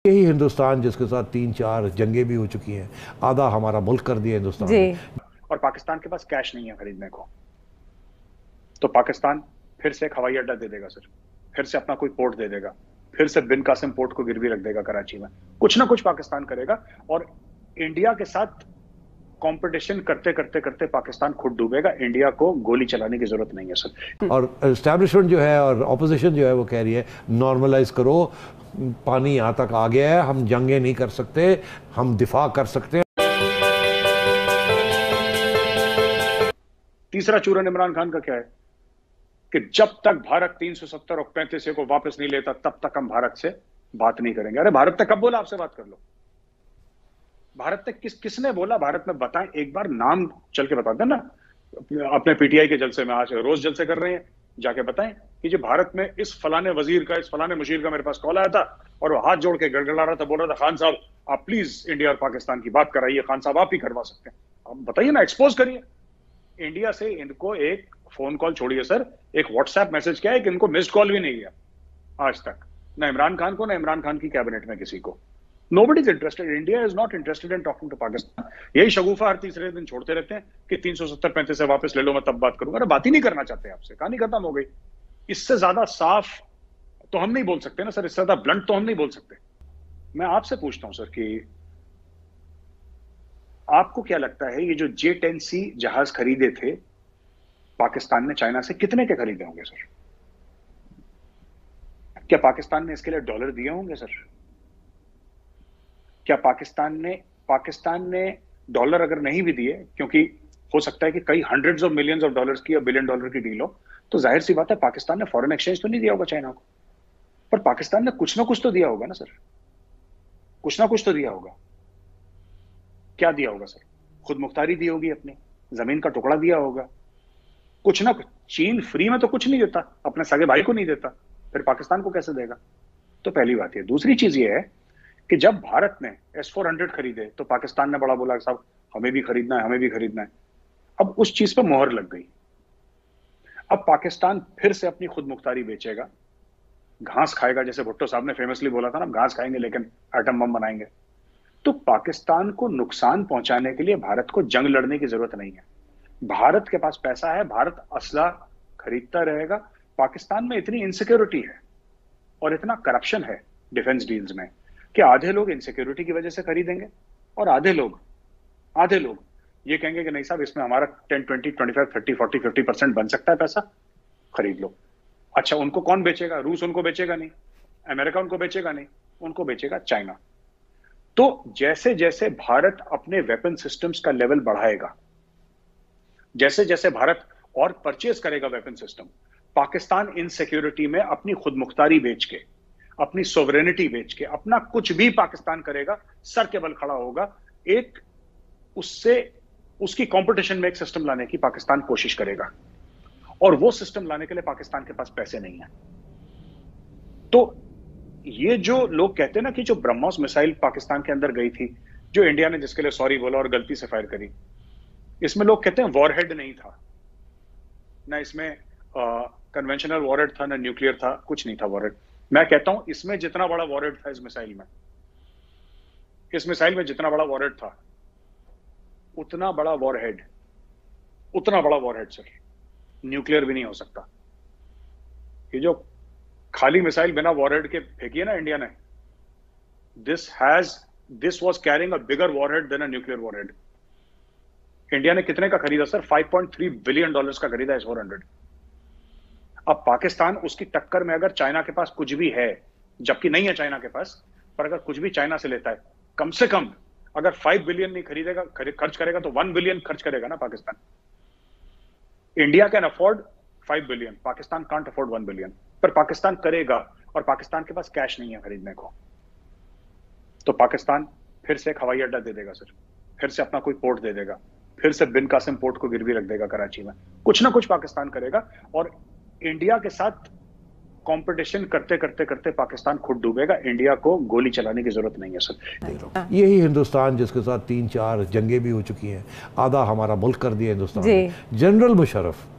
यही हिंदुस्तान जिसके साथ 3-4 जंगें भी हो चुकी हैं, आधा हमारा मुल्क कर दिया हिंदुस्तान ने। और पाकिस्तान के पास कैश नहीं है खरीदने को, तो पाकिस्तान फिर से एक हवाई अड्डा दे देगा सर, फिर से अपना कोई पोर्ट दे देगा, फिर से बिन कासिम पोर्ट को गिरवी रख देगा कराची में। कुछ ना कुछ पाकिस्तान करेगा और इंडिया के साथ कंपटीशन करते करते करते पाकिस्तान खुद डूबेगा। इंडिया को गोली चलाने की जरूरत नहीं है सर। और एस्टैब्लिशमेंट जो है और ऑपोजिशन जो है वो कह रही है नॉर्मलाइज करो, पानी यहाँ तक आ गया है, हम जंगें नहीं कर सकते, हम दिफा कर सकते हैं। तीसरा चूरन इमरान खान का क्या है कि जब तक भारत 370 और 35 को वापस नहीं लेता तब तक हम भारत से बात नहीं करेंगे। अरे भारत ने कब बोला आपसे बात कर लो? भारत ने किसने बोला? भारत में बताएं, एक बार नाम चल के बता देना। अपने पीटीआई के जलसे में आज रोज जलसे कर रहे हैं, जाके बताएं कि जो भारत में इस फलाने वजीर का, इस फलाने मुशीर का मेरे पास कॉल आया था और वो हाथ जोड़ के गड़गड़ा रहा था, बोल रहा था खान साहब आप प्लीज इंडिया और पाकिस्तान की बात कराइए, खान साहब आप ही करवा सकते हैं। आप बताइए ना, एक्सपोज करिए। इंडिया से इनको एक फोन कॉल छोड़िए सर, एक व्हाट्सएप मैसेज क्या है कि इनको मिस्ड कॉल भी नहीं गया आज तक, ना इमरान खान को, ना इमरान खान की कैबिनेट में किसी को। Nobody is interested. India is not interested in talking to Pakistan. यही शगुफा हर तीसरे दिन छोड़ते रहते हैं कि 370-35 से वापस ले लो, मैं तब बात करूंगा। अरे बात ही नहीं करना चाहते आपसे, कहानी खत्म हो गई। इससे ज्यादा साफ तो हम नहीं बोल सकते ना सर, इससे ज्यादा ब्लंट तो हम नहीं बोल सकते। मैं आपसे पूछता हूं सर कि आपको क्या लगता है ये जो J-10C जहाज खरीदे थे पाकिस्तान ने चाइना से, कितने के खरीदे होंगे सर? क्या पाकिस्तान ने इसके लिए डॉलर दिए होंगे सर? क्या पाकिस्तान ने डॉलर अगर नहीं भी दिए, क्योंकि हो सकता है कि कई hundreds of millions of dollars की या बिलियन डॉलर की डील हो, तो जाहिर सी बात है पाकिस्तान ने फॉरेन एक्सचेंज तो नहीं दिया होगा चाइना को, पर पाकिस्तान ने कुछ ना कुछ तो दिया होगा ना सर, कुछ ना कुछ तो दिया होगा। क्या दिया होगा सर? खुद मुख्तारी दी होगी, अपनी जमीन का टुकड़ा दिया होगा, कुछ ना कुछ। चीन फ्री में तो कुछ नहीं देता, अपने सगे भाई को नहीं देता, फिर पाकिस्तान को कैसे देगा? तो पहली बात है। दूसरी चीज ये है कि जब भारत ने S-400 खरीदे तो पाकिस्तान ने बड़ा बोला साहब हमें भी खरीदना है, हमें भी खरीदना है। अब उस चीज पर मोहर लग गई। अब पाकिस्तान फिर से अपनी खुद मुख्तारी बेचेगा, घास खाएगा, जैसे भुट्टो साहब ने फेमसली बोला था ना, घास खाएंगे लेकिन एटम बम बनाएंगे। तो पाकिस्तान को नुकसान पहुंचाने के लिए भारत को जंग लड़ने की जरूरत नहीं है। भारत के पास पैसा है, भारत असला खरीदता रहेगा। पाकिस्तान में इतनी इनसिक्योरिटी है और इतना करप्शन है डिफेंस डील्स में कि आधे लोग इनसिक्योरिटी की वजह से खरीदेंगे और आधे लोग ये कहेंगे कि नहीं साहब इसमें हमारा 10, 20, 25, 30, 40, 50% बन सकता है, पैसा खरीद लो। अच्छा, उनको कौन बेचेगा? रूस उनको बेचेगा नहीं, अमेरिका उनको बेचेगा नहीं, उनको बेचेगा चाइना। तो जैसे जैसे भारत अपने वेपन सिस्टम्स का लेवल बढ़ाएगा, जैसे जैसे भारत और परचेज करेगा वेपन सिस्टम, पाकिस्तान इनसिक्योरिटी में अपनी खुद मुख्तारी बेच के, अपनी सोवरेनिटी बेच के, अपना कुछ भी पाकिस्तान करेगा, सर के बल खड़ा होगा। एक उसकी कंपटीशन में एक सिस्टम लाने की पाकिस्तान कोशिश करेगा, और वो सिस्टम लाने के लिए पाकिस्तान के पास पैसे नहीं है। तो ये जो लोग कहते हैं ना कि जो ब्रह्मोस मिसाइल पाकिस्तान के अंदर गई थी, जो इंडिया ने जिसके लिए सॉरी बोला और गलती से फायर करी, इसमें लोग कहते हैं वॉरहेड नहीं था ना, इसमें कन्वेंशनल वॉरहेड था ना न्यूक्लियर था, कुछ नहीं था वॉरहेड। मैं कहता हूं इसमें जितना बड़ा वॉरहेड था इस मिसाइल में जितना बड़ा वॉरहेड था, उतना बड़ा वॉरहेड सर न्यूक्लियर भी नहीं हो सकता। ये जो खाली मिसाइल बिना वॉरहेड के फेंकी है ना इंडिया ने, this was carrying a bigger warhead than a nuclear warhead. India ने कितने का खरीदा सर? $5.3 बिलियन का खरीदा S-400। अब पाकिस्तान उसकी टक्कर में अगर चाइना के पास कुछ भी है, जबकि नहीं है चाइना के पास, पर अगर कुछ भी चाइना से लेता है, कम से कम अगर 5 बिलियन नहीं खर्च करेगा तो 1 बिलियन खर्च करेगा ना Pakistan. India can afford 5 billion, Pakistan can't afford 1 billion, पर पाकिस्तान करेगा और पाकिस्तान के पास कैश नहीं है खरीदने को। तो पाकिस्तान फिर से एक हवाई अड्डा दे देगा सर, फिर से अपना कोई पोर्ट दे देगा, फिर से बिन कासिम पोर्ट को गिरवी रख देगा कराची में। कुछ ना कुछ पाकिस्तान करेगा और इंडिया के साथ कंपटीशन करते करते करते पाकिस्तान खुद डूबेगा। इंडिया को गोली चलाने की जरूरत नहीं है सर। यही हिंदुस्तान जिसके साथ 3-4 जंगें भी हो चुकी हैं, आधा हमारा मुल्क कर दिया हिंदुस्तान ने। जनरल मुशर्रफ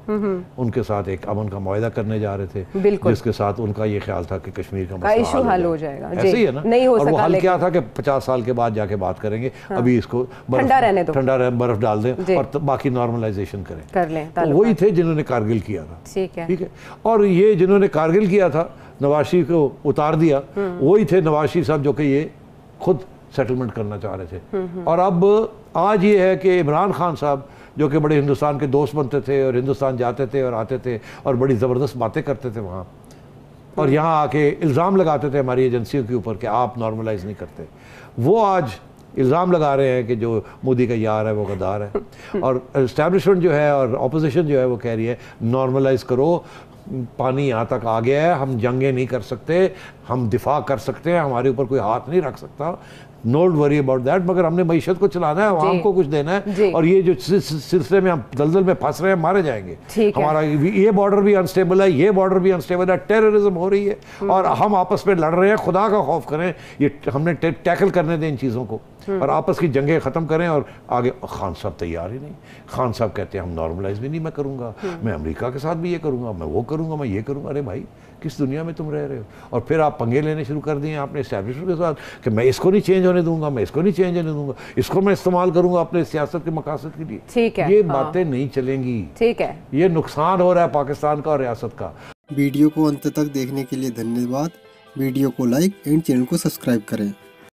उनके साथ एक अमन का मुआहदा करने जा रहे थे, जिसके साथ उनका ये ख्याल था कि कश्मीर का मसला इशू हल हो जाएगा। ऐसे ही है ना, नहीं हो और वो सका, हल क्या था कि 50 साल के बाद जाके बात करेंगे। अभी इसको ठंडा रहने दो, ठंडा बर्फ डाल दें और बाकी नॉर्मलाइजेशन कर लें। तो वही थे जिन्होंने कारगिल किया था, ठीक है। और ये जिन्होंने कारगिल किया था, नवाज शरीफ को उतार दिया, वही थे नवाज शरीफ साहब जो कि ये खुद सेटलमेंट करना चाह रहे थे। और अब आज ये है कि इमरान खान साहब जो कि बड़े हिंदुस्तान के दोस्त बनते थे और हिंदुस्तान जाते थे और आते थे और बड़ी ज़बरदस्त बातें करते थे वहाँ, और यहाँ आके इल्ज़ाम लगाते थे हमारी एजेंसियों के ऊपर कि आप नॉर्मलाइज नहीं करते, वो आज इल्ज़ाम लगा रहे हैं कि जो मोदी का यार है वो गद्दार है। और इस्टेब्लिशमेंट जो है और अपोजिशन जो है वो कह रही है नॉर्मलाइज करो, पानी यहाँ तक आ गया है, हम जंगें नहीं कर सकते, हम दिफा कर सकते हैं, हमारे ऊपर कोई हाथ नहीं रख सकता, नोट वरी अबाउट दैट, मगर हमने मईशत को चलाना है, आवाम को कुछ देना है, और ये जो सिलसिले में हम दलदल में फंस रहे हैं मारे जाएंगे। हमारा ये बॉर्डर भी अनस्टेबल है, ये बॉर्डर भी अनस्टेबल है, टेररिज्म हो रही है और हम आपस में लड़ रहे हैं। खुदा का खौफ करें, ये हमने टैकल करने दें इन चीज़ों को और आपस की जंगें ख़त्म करें। और आगे खान साहब तैयार ही नहीं, खान साहब कहते हैं हम नॉर्मलाइज भी नहीं मैं करूँगा, मैं अमेरिका के साथ भी ये करूँगा, मैं वो करूँगा, मैं ये करूँगा। अरे भाई किस दुनिया में तुम रह रहे हो? और फिर आप पंगे लेने शुरू कर दिए आपने एस्टैब्लिशमेंट के साथ कि मैं इसको नहीं चेंज होने दूंगा, मैं इसको नहीं चेंज होने दूंगा, इसको मैं इस्तेमाल करूंगा अपने सियासत के मकासद के लिए। ठीक है, ये बातें नहीं चलेंगी। ठीक है, ये नुकसान हो रहा है पाकिस्तान का और रियासत का। वीडियो को अंत तक देखने के लिए धन्यवाद। वीडियो को लाइक एंड चैनल को सब्सक्राइब करें।